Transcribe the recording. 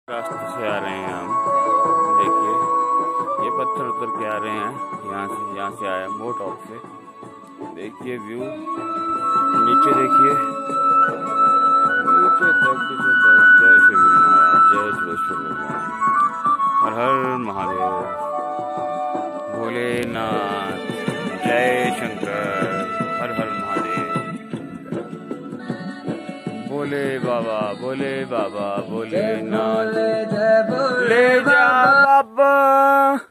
रास्ते से आ रहे हैं हम। देखिए ये पत्थर उतर के आ रहे हैं यहाँ से आया मोर टॉप से। देखिए व्यू नीचे, देखिए नीचे तक जय श्री गुरु महाराज, जय श्री भगवान, हर हर महादेव, भोलेनाथ, जय शंकर, हर हर महादेव, भोले बाबा, भोले बाबा, भोलेनाथ, ले जा बाबा।